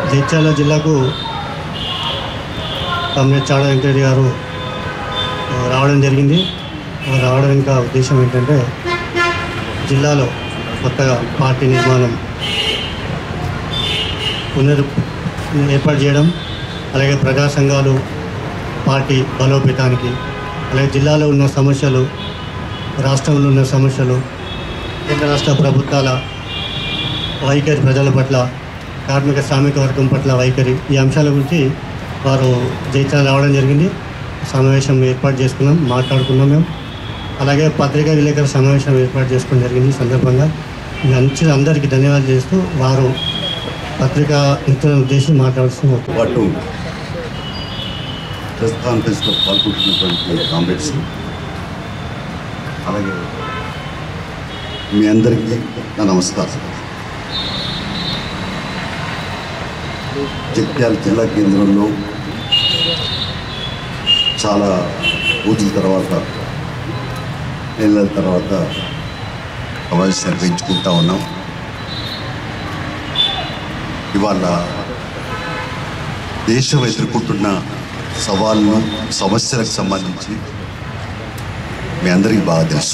జగిత్యాల జిల్లాకు కమ్రేడ్ చాడ వెంకటరెడ్డి గారు రావడం జరిగింది. రావడం ఇంకా ఉద్దేశం ఏంటంటే జిల్లాలో కొత్తగా పార్టీ నిర్మాణం ఏర్పాటు చేయడం, అలాగే ప్రజా సంఘాలు పార్టీ బలోపేతానికి, అలాగే జిల్లాలో ఉన్న సమస్యలు, రాష్ట్రంలో ఉన్న సమస్యలు, కేంద్ర రాష్ట్ర ప్రభుత్వాల వైఖరి, ప్రజల పట్ల, కార్మిక శ్రామిక వర్గం పట్ల వైఖరి, ఈ అంశాల గురించి వారు జగిత్యాల రావడం జరిగింది. సమావేశం ఏర్పాటు చేసుకున్నాం, మాట్లాడుకున్నాం మేము. అలాగే పత్రికా విలేకరుల సమావేశం ఏర్పాటు చేసుకోవడం జరిగింది. ఈ సందర్భంగా అందరికీ ధన్యవాదాలు చేస్తూ వారు పత్రికా మిత్రులను ఉద్దేశించి మాట్లాడుతూ పాటు ప్రెస్ కాన్ఫరెన్స్లో పాల్గొంటున్నటువంటి కామ్రేడ్స్, అలాగే మీ అందరికీ నా నమస్కారం. జగిత్యాల జిల్లా కేంద్రంలో చాలా రోజుల తర్వాత, నెలల తర్వాత సమావేశం నిర్వహించుకుంటా ఉన్నాం. ఇవాళ దేశం ఎదుర్కొంటున్న సవాళ్ళు, సమస్యలకు సంబంధించి మీ అందరికీ బాగా తెలుసు.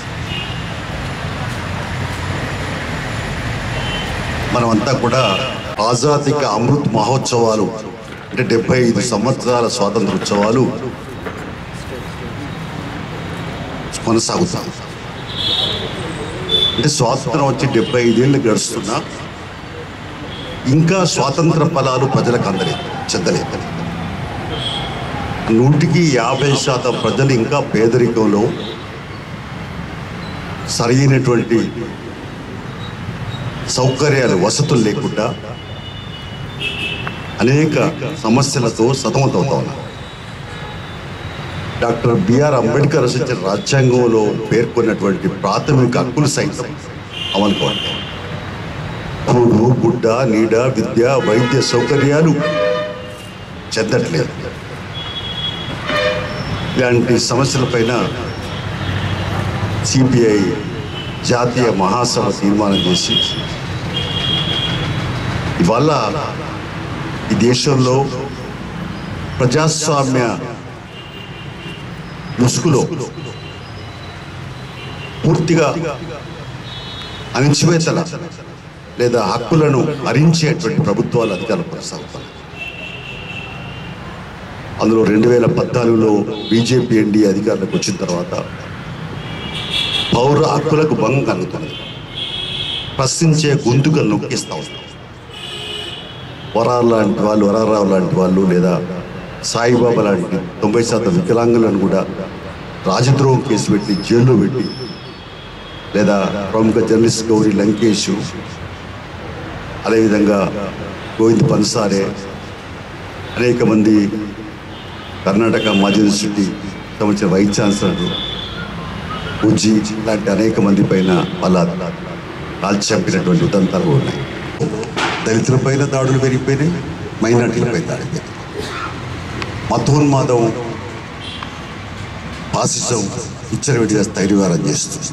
మనమంతా కూడా ఆజాదీ కా అమృత్ మహోత్సవాలు అంటే 75 సంవత్సరాల స్వాతంత్ర ఉత్సవాలు కొనసాగుతాం. అంటే స్వాతంత్రం వచ్చి 75 ఏళ్ళు గడుస్తున్నా ఇంకా స్వాతంత్ర ఫలాలు ప్రజలకు చెందలేదు. 150% ప్రజలు ఇంకా పేదరికంలో, సరైనటువంటి సౌకర్యాలు, వసతులు లేకుండా అనేక సమస్యలతో సతమతమవుతా ఉన్నారు. డాక్టర్ బిఆర్ అంబేద్కర్ రచించిన రాజ్యాంగంలో పేర్కొన్నటువంటి ప్రాథమిక హక్కులు సైతం అమలు కావాలి. కూడు, గుడ్డ, నీడ, విద్య, వైద్య సౌకర్యాలు చెందట్లేదు. ఇలాంటి సమస్యలపైన సిపిఐ జాతీయ మహాసభ తీర్మానం చేసి ఇవాళ ఈ దేశంలో ప్రజాస్వామ్య ముసుగులో పూర్తిగా అణచివేతల లేదా హక్కులను హరించేటువంటి ప్రభుత్వాలు అధికారం కొనసాగుతాయి. అందులో 2014లో బీజేపీ ఎన్డీఏ అధికారులకు వచ్చిన తర్వాత పౌర హక్కులకు భంగం కలుగుతుంది. ప్రశ్నించే గొంతుకలు నొక్కిస్తూ ఉంటాం. వరారావు లాంటి వాళ్ళు లేదా సాయిబాబా లాంటి 90% వికలాంగులను కూడా రాజద్రోహం కేసు పెట్టి జైల్లో పెట్టి, లేదా ప్రముఖ జర్నలిస్ట్ గౌరీ లంకేష్, అదేవిధంగా గోవింద్ పన్సారే, అనేక మంది కర్ణాటక మాజీ యూనివర్సిటీ సంబంధించిన వైస్ ఛాన్సలర్ ఉజ్జి లాంటి అనేక మంది పైన వాళ్ళ కాల్చి చంపినటువంటి ఉదంతాలు ఉన్నాయి. దళితులపైన దాడులు పెరిగిపోయినాయి, మైనార్టీలపై దాడి పెరిగింది. మతోన్మాదం, ఫాసిజం ఇచ్చరవిడిగా స్థైర్యవారం చేస్తుంది.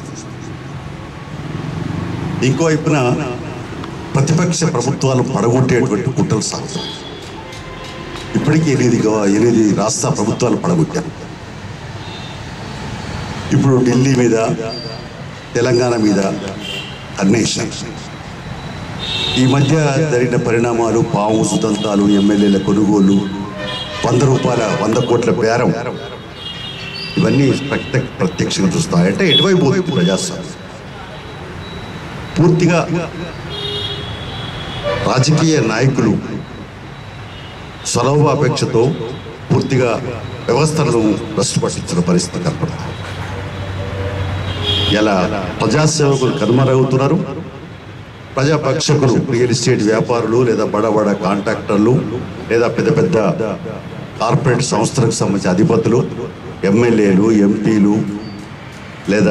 ఇంకోవైపున ప్రతిపక్ష ప్రభుత్వాలు పడగొట్టేటువంటి కుట్రలు సాగుతాయి. ఇప్పటికీ 8 రాష్ట్ర ప్రభుత్వాలు పడగొట్టారు. ఇప్పుడు ఢిల్లీ మీద, తెలంగాణ మీద అన్వేషణ. ఈ మధ్య జరిగిన పరిణామాలు, పాము సుదంతాలు, ఎమ్మెల్యేల కొనుగోలు, 100 కోట్ల బేరం, ఇవన్నీ ప్రత్యక్షంగా చూస్తాయంటే ఎటువైపు పోతుంది ప్రజాస్వామ్యం? పూర్తిగా రాజకీయ నాయకులు స్వలాభాపేక్షతో పూర్తిగా వ్యవస్థలను భ్రష్టు పట్టించిన పరిస్థితి కనపడుతుంది. ఇలా ప్రజాసేవకులు కనుమరుగవుతున్నారు. ప్రజాపక్షకులు, రియల్ ఎస్టేట్ వ్యాపారులు లేదా బడ కాంట్రాక్టర్లు లేదా పెద్ద కార్పొరేట్ సంస్థలకు సంబంధించిన అధిపతులు, ఎమ్మెల్యేలు, ఎంపీలు లేదా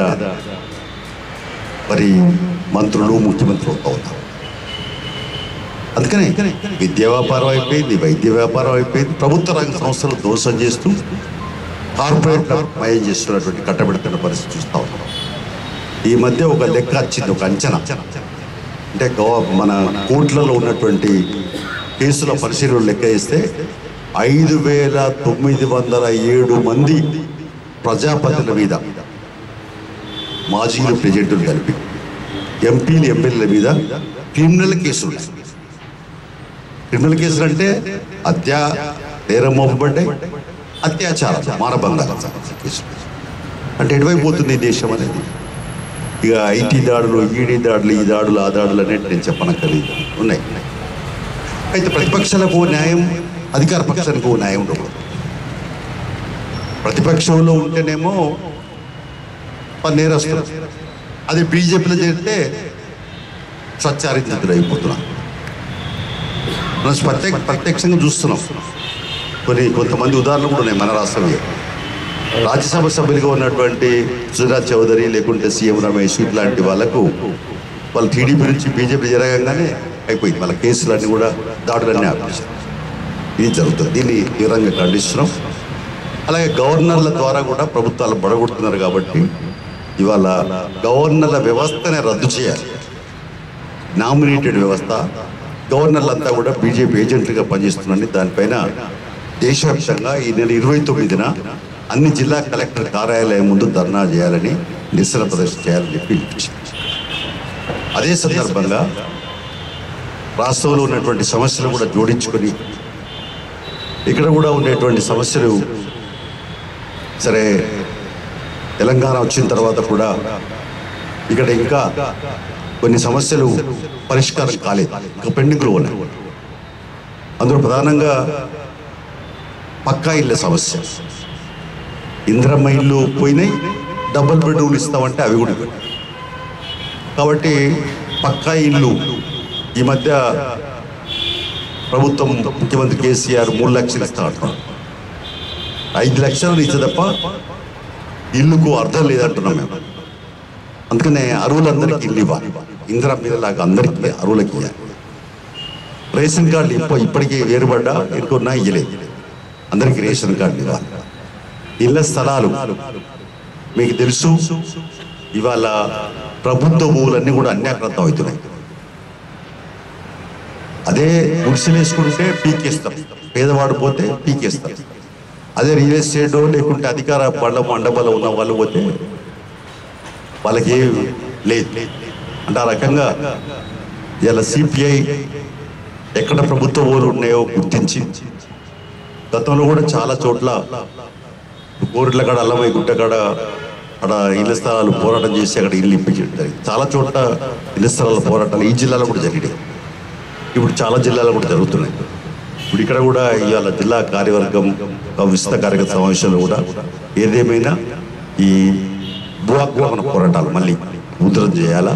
మరి మంత్రులు, ముఖ్యమంత్రులు అవుతారు. అందుకని విద్యా వ్యాపారం అయిపోయింది, వైద్య వ్యాపారం అయిపోయింది. ప్రభుత్వ రంగ సంస్థలు దోషం చేస్తూ కార్పొరేట్ మయం చేస్తున్నటువంటి కట్టబెడుతున్న పరిస్థితి చూస్తూ ఉన్నాం. ఈ మధ్య ఒక లెక్క వచ్చింది, ఒక అంచనా. అంటే మన కోట్లలో ఉన్నటువంటి కేసుల పరిశీలన లెక్క వేస్తే 5,907 మంది ప్రజాపతిల మీద, మాజీలు ప్రెసిడెంట్లు కలిపి ఎంపీలు ఎమ్మెల్యేల మీద క్రిమినల్ కేసులు. క్రిమినల్ కేసులు అంటే నేరం మోపబడ్డాయి, అత్యాచారం, మానభంగాల కేసులు. అంటే ఎటువైపు పోతుంది ఈ దేశం అనేది? ఇక ఐటీ దాడులు, ఈడీ దాడులు, ఈ దాడులు, ఆ దాడులు అనేవి నేను చెప్పనక్కర్లేదు, ఉన్నాయి. అయితే ప్రతిపక్షాలకు న్యాయం, అధికార పక్షానికి న్యాయం ఉండదు. ప్రతిపక్షంలో ఉంటేనేమో నేరస్తులు, అది బీజేపీలో చేరితే స్వచ్ఛారితులు అయిపోతున్నాం. మనం ప్రత్యక్షంగా చూస్తున్నాం. కొంతమంది ఉదాహరణలు కూడా ఉన్నాయి మన రాష్ట్రంలో. రాజ్యసభ సభ్యులుగా ఉన్నటువంటి సుజనాథ్ చౌదరి, లేకుంటే సీఎం రమేష్, ఇట్లాంటి వాళ్ళకు వాళ్ళు టీడీపీ నుంచి బీజేపీ జరగగానే అయిపోయింది. వాళ్ళ కేసులన్నీ కూడా, దాడులన్నీ ఆపేశారు. ఇది జరుగుతుంది. దీన్ని తీవ్రంగా ఖండిస్తున్నాం. అలాగే గవర్నర్ల ద్వారా కూడా ప్రభుత్వాలు బడగొడుతున్నారు. కాబట్టి ఇవాళ గవర్నర్ల వ్యవస్థనే రద్దు చేయాలి. నామినేటెడ్ వ్యవస్థ, గవర్నర్లంతా కూడా బీజేపీ ఏజెంట్లుగా పనిచేస్తున్నారని దానిపైన దేశవ్యాప్తంగా ఈ నెల 29న అన్ని జిల్లా కలెక్టర్ కార్యాలయం ముందు ధర్నా చేయాలని, నిరసన ప్రదర్శన చేయాలని చెప్పి అదే సందర్భంగా రాష్ట్రంలో ఉన్నటువంటి సమస్యలు కూడా జోడించుకొని ఇక్కడ కూడా ఉండేటువంటి సమస్యలు, సరే తెలంగాణ వచ్చిన తర్వాత కూడా ఇక్కడ ఇంకా కొన్ని సమస్యలు పరిష్కారం కాలేదు, ఇంకా పెండింగ్లో ఉన్నాయి. అందులో ప్రధానంగా పక్కా ఇళ్ళ సమస్య. ఇందిరమ్మ ఇల్లు పోయినాయి, డబుల్ బెడ్రూమ్లు ఇస్తామంటే అవి కూడా. కాబట్టి పక్కా ఇల్లు ఈ మధ్య ప్రభుత్వం, ముఖ్యమంత్రి కేసీఆర్ 3 లక్షలు ఇస్తా అంటున్నాడు. 5 లక్షలు ఇచ్చే తప్ప ఇల్లుకు అర్థం లేదంటున్నాం మేము. అందుకనే అరువులందరికీ ఇల్లు ఇవ్వాలి. ఇందిరమ్మ ఇళ్ళలాగా అందరికీ అరువులకి ఇవ్వాలి. రేషన్ కార్డు ఇప్పటికీ వేరుపడ్డా ఇంకొన్నా ఇవ్వలేదు. అందరికీ రేషన్ కార్డు ఇవ్వాలి. ఇళ్ల స్థలాలు మీకు తెలుసు, ఇవాళ ప్రభుత్వ భూములన్నీ కూడా అన్యాక్రాంతం అవుతున్నాయి. అదే గుడిసెలు వేసుకుంటే పీకేస్తాం, పేదవాడు పోతే పీకేస్తాం. అదే రియల్ ఎస్టేట్ లేకుంటే అధికార మండపంలో ఉన్న వాళ్ళు పోతే వాళ్ళకి ఏం లేదు. అంటే ఆ రకంగా ఇలా సిపిఐ ఎక్కడ ప్రభుత్వ భూములు ఉన్నాయో గుర్తించి, గతంలో కూడా చాలా చోట్ల కోరిట్ల కాడ, అల్లమయ్య గుట్ట కాడ అక్కడ ఇళ్ల స్థలాలు పోరాటం చేసి అక్కడ ఇల్లు ఇప్పించారు. చాలా చోట్ల ఇళ్ల స్థలాల పోరాటాలు ఈ జిల్లాలో కూడా జరిగినాయి. ఇప్పుడు చాలా జిల్లాలో కూడా జరుగుతున్నాయి. ఇప్పుడు ఇక్కడ కూడా ఇవాళ జిల్లా కార్యవర్గం విస్తృత కార్యక్రమ సమావేశంలో కూడా ఏదేమైనా ఈ భూ ఆక్రమణ పోరాటాలు మళ్ళీ ఉధృతం చేయాలా,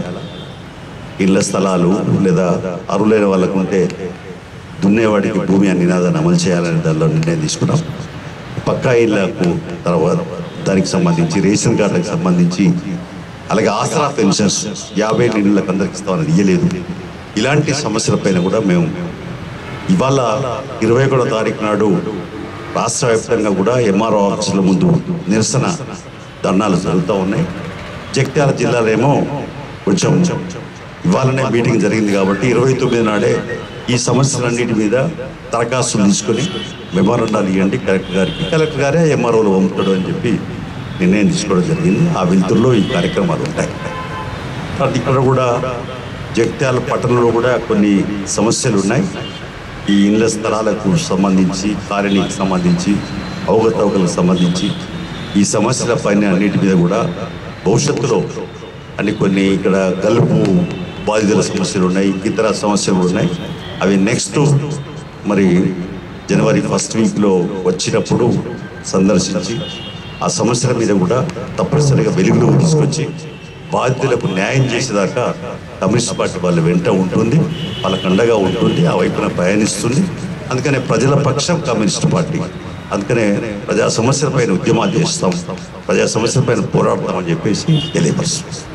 ఇళ్ల స్థలాలు లేదా అరువులైన వాళ్ళకు ఉంటే దున్నేవాడికి భూమి అనే నినాదాన్ని అమలు చేయాలనే దానిలో నిర్ణయం తీసుకున్నాం. పక్కా ఇళ్లకు తర్వాత దానికి సంబంధించి రేషన్ కార్డులకు సంబంధించి, అలాగే ఆసరా పెన్షన్స్ 50 ఇళ్ళకి అందరికి ఇస్తామని ఇయ్యలేదు. ఇలాంటి సమస్యలపైన కూడా మేము ఇవాళ 21వ తారీఖు నాడు రాష్ట్ర వ్యాప్తంగా కూడా ఎంఆర్ఓ ఆఫీసుల ముందు నిరసన ధర్నాలు జరుగుతూ ఉన్నాయి. జగిత్యాల జిల్లాలో కొంచెం ఇవాళనే మీటింగ్ జరిగింది కాబట్టి 29 నాడే ఈ సమస్యలన్నిటి మీద దరఖాస్తులు తీసుకొని మెమోరాండాలు ఇవ్వండి కలెక్టర్ గారికి, కలెక్టర్ గారే ఎంఆర్ఓలు పంపుతాడు అని చెప్పి నిర్ణయం తీసుకోవడం జరిగింది. ఆ వెలుతుల్లో ఈ కార్యక్రమాలు ఉంటాయి. ఇక్కడ కూడా జగిత్యాల పట్టణంలో కూడా కొన్ని సమస్యలు ఉన్నాయి. ఈ ఇళ్ల స్థలాలకు సంబంధించి, కాలనీకి సంబంధించి, అవకతవకలకు సంబంధించి ఈ సమస్యల పైన అన్నిటి మీద కూడా భవిష్యత్తులో కొన్ని ఇక్కడ గల్పు బాధితుల సమస్యలు ఉన్నాయి, ఇతర సమస్యలు ఉన్నాయి. అవి నెక్స్ట్ మరి జనవరి 1st వీక్లో వచ్చినప్పుడు సందర్శించి ఆ సమస్యల మీద కూడా తప్పనిసరిగా వెలుగులోకి తీసుకొచ్చి బాధితులకు న్యాయం చేసేదాకా కమ్యూనిస్ట్ పార్టీ వాళ్ళ వెంట ఉంటుంది, వాళ్ళకు అండగా ఉంటుంది, ఆ వైపున ప్రయాణిస్తుంది. అందుకనే ప్రజల పక్షం కమ్యూనిస్ట్ పార్టీ. అందుకనే ప్రజా సమస్యలపైన ఉద్యమాలు చేస్తాం, ప్రజా సమస్యలపైన పోరాడతామని చెప్పేసి తెలియపరుస్తాం.